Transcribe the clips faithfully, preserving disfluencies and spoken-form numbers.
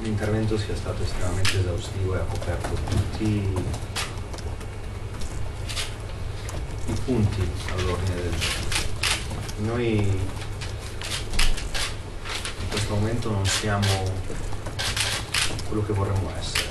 l'intervento sia stato estremamente esaustivo e ha coperto tutti i punti all'ordine del giorno. Noi in questo momento non siamo quello che vorremmo essere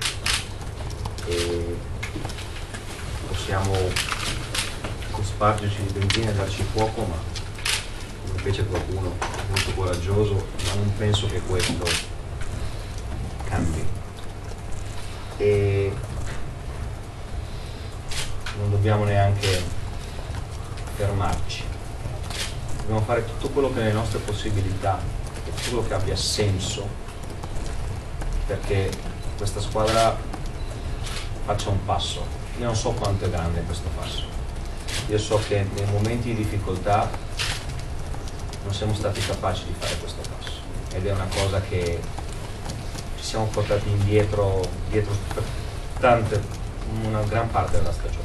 e possiamo cospargerci di benzina e darci fuoco, ma invece qualcuno molto coraggioso, ma non penso che questo cambi. E non dobbiamo neanche fermarci. Dobbiamo fare tutto quello che è nelle nostre possibilità e tutto quello che abbia senso perché questa squadra faccia un passo. Io non so quanto è grande questo passo. Io so che nei momenti di difficoltà non siamo stati capaci di fare questo passo ed è una cosa che ci siamo portati indietro, dietro per tante, una gran parte della stagione.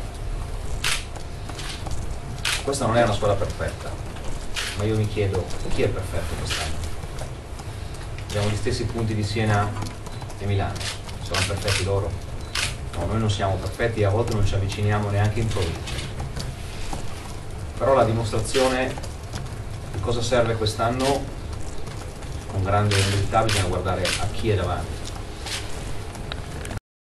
Questa non è una squadra perfetta, ma io mi chiedo chi è perfetto quest'anno. Abbiamo gli stessi punti di Siena e Milano, sono perfetti loro? No, noi non siamo perfetti e a volte non ci avviciniamo neanche in provincia. Però la dimostrazione di cosa serve quest'anno, con grande umiltà bisogna guardare a chi è davanti.